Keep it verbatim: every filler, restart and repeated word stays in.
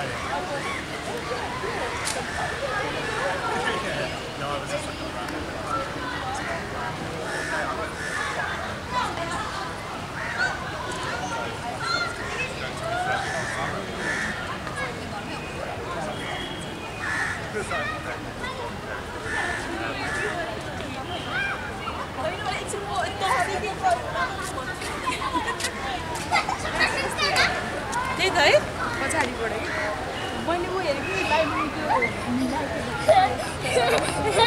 त्यही त है पछाडिबाट कि मैले उ हेरेँ कि लाइब्रेरी त्यो